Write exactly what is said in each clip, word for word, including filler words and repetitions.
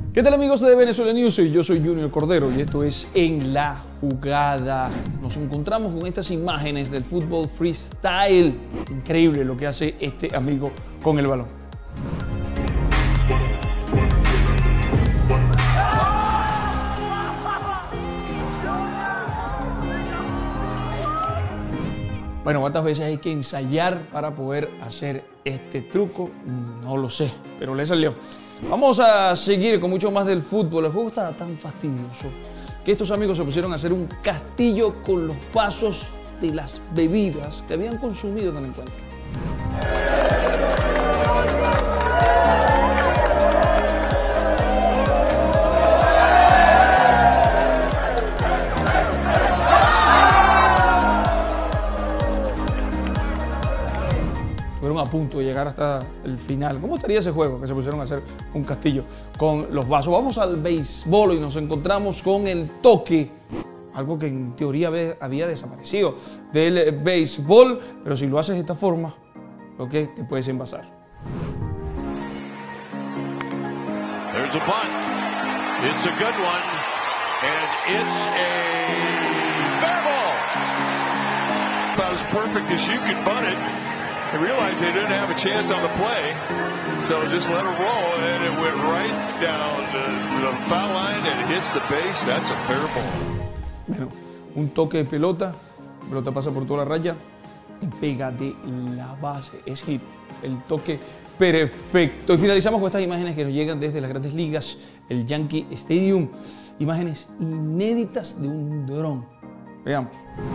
¿Qué tal, amigos de Venezuela News? Yo soy Junior Cordero y esto es En la Jugada. Nos encontramos con estas imágenes del fútbol freestyle. Increíble lo que hace este amigo con el balón. Bueno, ¿cuántas veces hay que ensayar para poder hacer este truco? No lo sé, pero le salió. Vamos a seguir con mucho más del fútbol. El juego estaba tan fastidioso que estos amigos se pusieron a hacer un castillo con los vasos de las bebidas que habían consumido en el encuentro. Estuvieron a punto de llegar hasta el final. ¿Cómo estaría ese juego que se pusieron a hacer un castillo con los vasos? Vamos al béisbol y nos encontramos con el toque, algo que en teoría había desaparecido del béisbol, pero si lo haces de esta forma, ¿ok?, te puedes envasar. There's a bunt. It's a good one, and it's a fair ball. About as perfect as you could bunt it. They realized they didn't have a chance on the play, so just let it roll, and it went right down the, the foul line and hits the base. That's a fair ball. Bueno, un toque de pelota, la pelota pasa por toda la raya y pega de la base. Es hit, el toque perfecto. Y finalizamos con estas imágenes que nos llegan desde las grandes ligas, el Yankee Stadium. Imágenes inéditas de un dron. Veamos.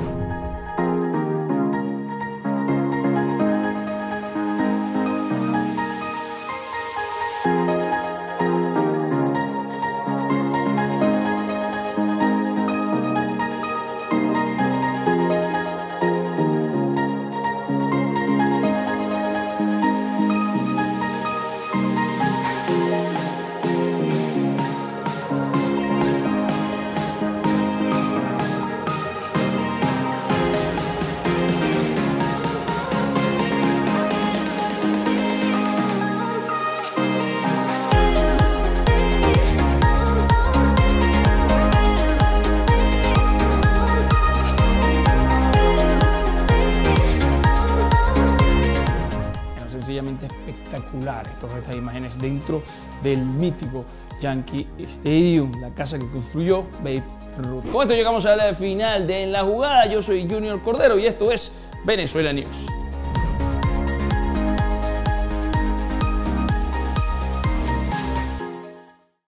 Sencillamente espectacular todas estas imágenes dentro del mítico Yankee Stadium, la casa que construyó Babe Ruth. Con esto llegamos a la final de En la Jugada. Yo soy Junior Cordero y esto es Venezuela News.